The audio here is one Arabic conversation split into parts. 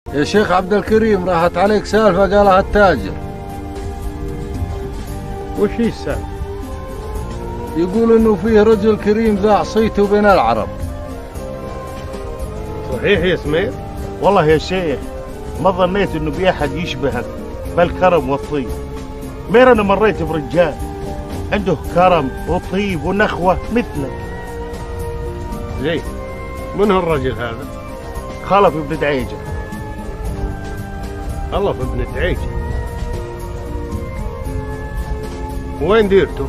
يا شيخ عبد الكريم، راحت عليك سالفة قالها التاجر. وش هي السالفة؟ يقول انه فيه رجل كريم ذاع صيته بين العرب. صحيح يا سمير؟ والله يا شيخ ما ظنيت انه في احد يشبهك بالكرم والطيب. مير انا مريت برجال عنده كرم وطيب ونخوة مثلك. زين، من هالرجل هذا؟ خلف ابن دعيجة. خلف ابن دعيجة. وين ديرته؟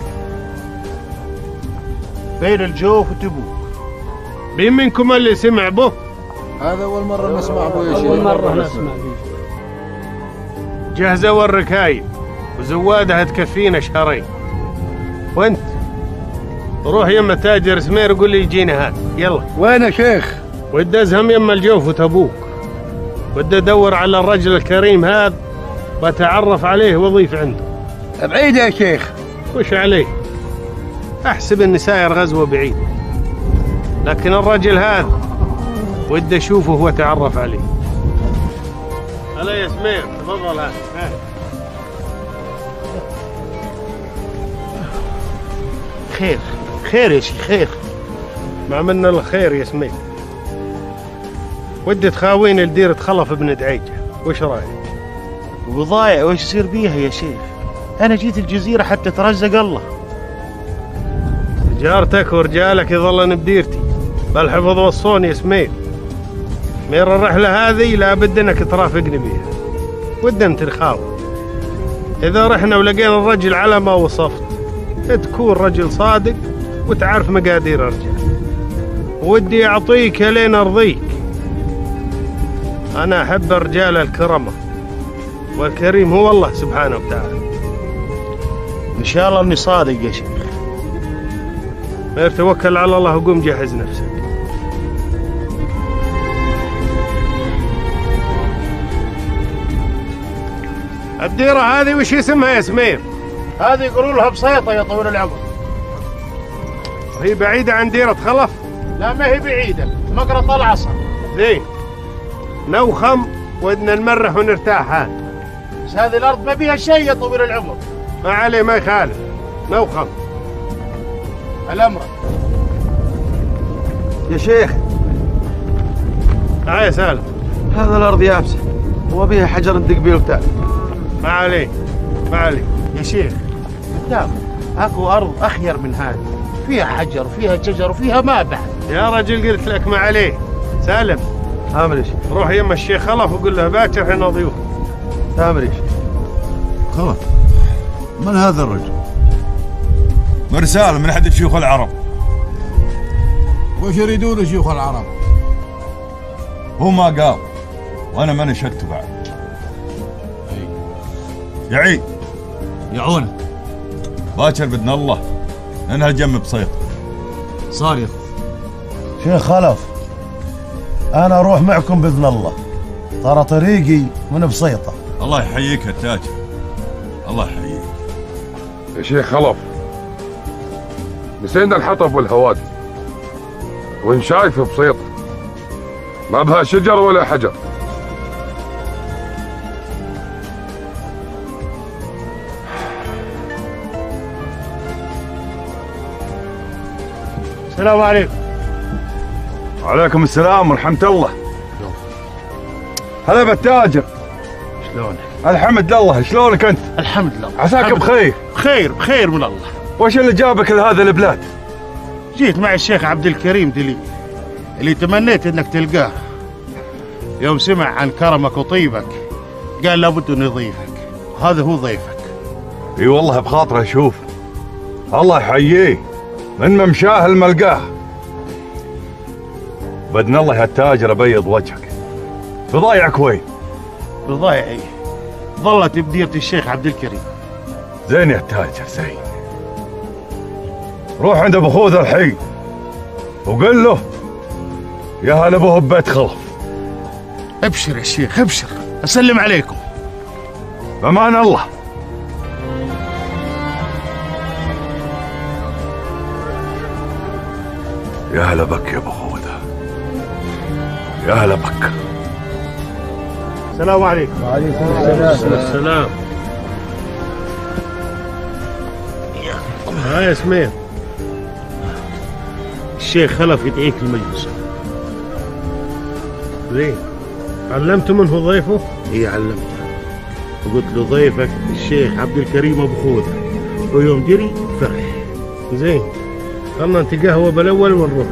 بين الجوف وتبوك. مين منكم اللي سمع به؟ هذا أول مرة نسمع به يا شيخ. أول مرة نسمع به. جهزوا الركايب وزوادها تكفينا شهرين. وانت روح يما تاجر سمير وقول لي يجينا هذا. يلا. وين يا شيخ؟ ودي ازهم يما الجوف وتبوك. ودي ادور على الرجل الكريم هذا واتعرف عليه واضيف عنده. بعيد يا شيخ. وش عليه؟ احسب اني ساير غزوه بعيد، لكن الرجل هذا ودي اشوفه واتعرف عليه. هلا يا سمير، تفضل. هذا خير خير يا شيخ خير. ما منا الخير يا سمير. ودي تخاويني لديرة خلف ابن دعيجة، وش رايك؟ وبضايع وش يصير بيها يا شيخ؟ انا جيت الجزيرة حتى ترزق الله. تجارتك ورجالك يظلن بديرتي بالحفظ والصون يا سمير. سمير الرحلة هذه لابد انك ترافقني بيها. ودي انت نخاوي. اذا رحنا ولقينا الرجل على ما وصفت تكون رجل صادق وتعرف مقادير الرجال. ودي اعطيك لين ارضيك. انا احب الرجال الكرمة، والكريم هو الله سبحانه وتعالى. ان شاء الله اني صادق يا شيخ. غير توكل على الله وقوم جهز نفسك. الديرة هذه وش اسمها يا سمير؟ هذه يقولوا لها بسيطة يا طويل العمر. هي بعيدة عن ديرة خلف؟ لا ما هي بعيدة، مقرط العصا. زين، نوخم ودنا نمرح ونرتاح. هذا بس هذه الأرض ما فيها شيء يا طويل العمر. ما عليه، ما يخالف. نوخم. الأمر يا شيخ. تعال يا سالم. هذا الأرض يابسة وبيها حجر ندق بيه وبتاع. ما عليه ما عليه يا شيخ. قدام اكو أرض أخير من هذه، فيها حجر وفيها شجر وفيها ما بعد. يا رجل قلت لك ما عليه. سالم، تامر يا شيخ. روح يما الشيخ خلف وقول له باكر احنا ضيوف. تامر يا شيخ. خلف، من هذا الرجل؟ مرسال من أحد شيوخ العرب. وش يريدون شيوخ العرب؟ هو ما قال وأنا ماني شكت بعد. يا عيد يعونك. باكر بإذن الله ننهجم بسيط. صار يا شيخ خلف، أنا أروح معكم بإذن الله، ترى طريقي من بسيطة. الله يحييك يا تاجر، الله يحييك. يا شيخ خلف، نسينا الحطب والهوادي ونشايف بسيطة ما بها شجر ولا حجر. السلام عليكم. وعليكم السلام ورحمة الله. هلا بالتاجر. شلونك؟ الحمد لله، شلونك أنت؟ الحمد لله. عساك بخير. بخير من الله. وش اللي جابك لهذا البلاد؟ جيت مع الشيخ عبد الكريم دلي اللي تمنيت انك تلقاه. يوم سمع عن كرمك وطيبك قال لابد انه يضيفك، هذا هو ضيفك. اي والله بخاطره اشوف. الله يحييه، من ممشاه الملقاه. باذن الله يا التاجر ابيض وجهك. بضايعك وين؟ بضايعي ظلت بديرة الشيخ عبد الكريم. زين يا التاجر زين. روح عند ابو خوذ الحي وقل له يا هلا ابوه ببيت خلف. ابشر يا شيخ ابشر، اسلم عليكم. بامان الله. يا هلا بك يا ابو خوذة، يا هلا بك. السلام عليكم. وعليكم السلام. يا سمير، الشيخ خلف يدعيك المجلس. زين، علمت منه ضيفه؟ اي علمته، وقلت له ضيفك الشيخ عبد الكريم ابو خوذه، ويوم جري فرح. زين، خلنا نتقهوى بالاول ونروح.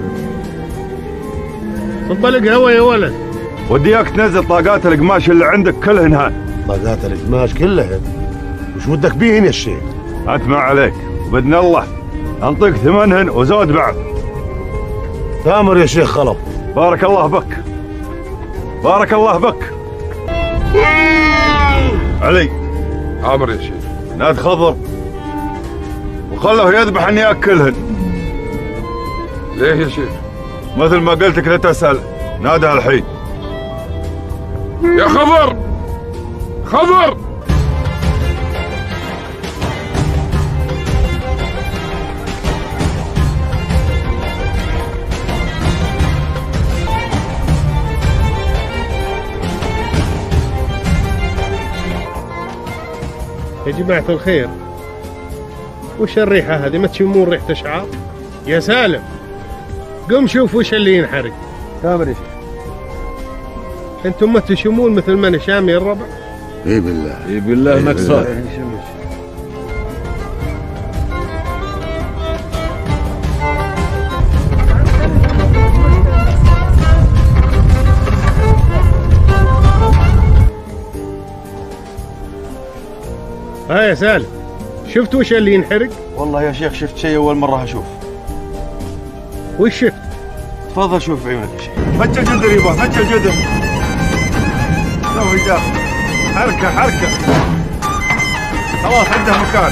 صب لك هوا يا ولد. وديك تنزل طاقات القماش اللي عندك كلهن هاي. طاقات القماش كلها؟ وش ودك بيهن يا الشيخ؟ انت ما عليك، وباذن الله انطيك ثمنهن وزود بعد. تامر يا شيخ خلف. بارك الله بك، بارك الله بك. علي، امر يا شيخ. ناد خضر وخله يذبح اني اكلهن. ليه يا شيخ؟ مثل ما قلت لك لا تسال، نادها الحين. يا خضر، خضر. يا جماعة الخير، وش الريحة هذه؟ ما تشمون ريحة اشعار؟ يا سالم، قم شوف وش اللي ينحرق. تامر يا شيخ. انتم ما تشمون مثل ما انا شامي الربع؟ اي بالله. اي بالله انك صادق. ها يا سالم، شفت وش اللي ينحرق؟ والله يا شيخ شفت شيء اول مره اشوف. وش شفت؟ تفضل شوف بعيونك يا شيخ. فجر جدر يبا، فجر جدر. سوي داخل. حركه حركه. خلاص عنده مكان.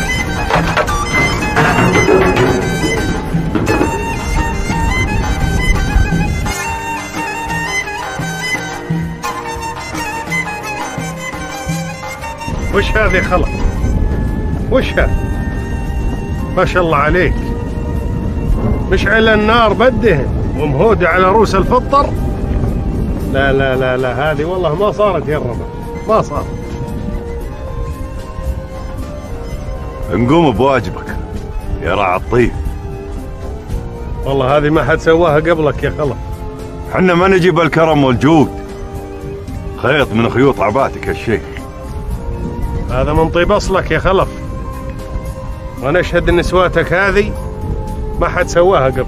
وش هذا خلق؟ وش هذا؟ ما شاء الله عليك، مشعل النار بالدهن ومهودة على روس الفطر. لا لا لا لا، هذه والله ما صارت يا الربع، ما صارت. نقوم بواجبك يا راعي الطيب. والله هذه ما حد سواها قبلك يا خلق. حنا ما نجيب الكرم والجود، خيط من خيوط عباتك يا شيخ. هذا من طيب اصلك يا خلف، وانا اشهد ان نسواتك هذه ما حد سواها قبل.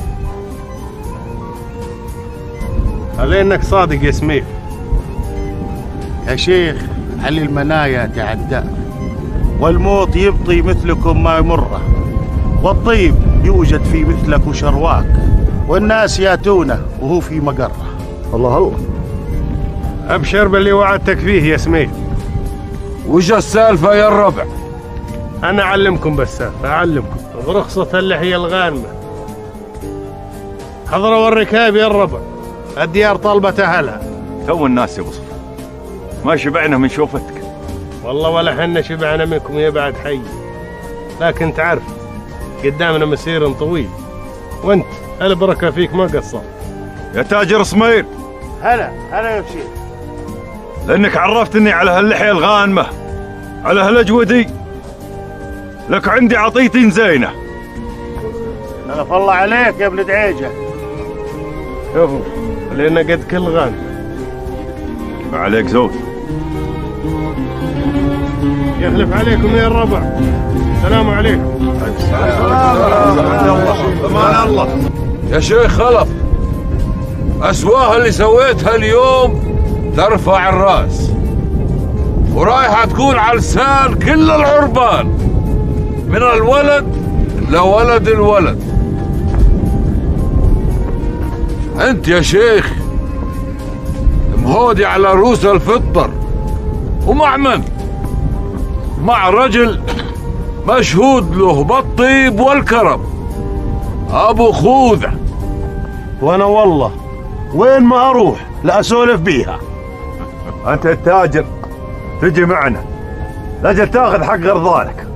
علي انك صادق يا سمير. يا شيخ علي المنايا تعدى، والموت يبطي مثلكم ما يمره، والطيب يوجد في مثلك وشرواك، والناس ياتونه وهو في مقره. الله الله. ابشر باللي وعدتك فيه يا سمير. وش السالفة يا الربع؟ أنا أعلمكم بالسالفة، أعلمكم برخصة اللحية الغانمة. حضروا الركاب يا الربع، الديار طلبة أهلها. تو الناس يا بصر، ما شبعنا من شوفتك. والله ولا حنا شبعنا منكم يا بعد حي، لكن تعرف قدامنا مسير طويل، وانت البركة فيك ما قصر. يا تاجر سمير. هلا هلا يا بشير. لانك عرفتني على هاللحية الغانمة، على هالاجودي، لك عندي عطيتين زينة. نلف الله عليك يا ابن دعيجة. شوفوا لأن قد كل غان. ما عليك زود. يخلف عليكم يا الربع. السلام عليكم. امان الله. يا شيخ خلف، أسواها اللي سويتها اليوم ترفع الراس، ورايحة تكون على لسان كل العربان، من الولد لولد الولد. انت يا شيخ مهودي على روس الفطر، ومع من؟ مع رجل مشهود له بالطيب والكرم، ابو خوذة. وانا والله وين ما اروح لا اسولف بيها. انت التاجر تجي معنا لاجل تاخذ حق غرضانك.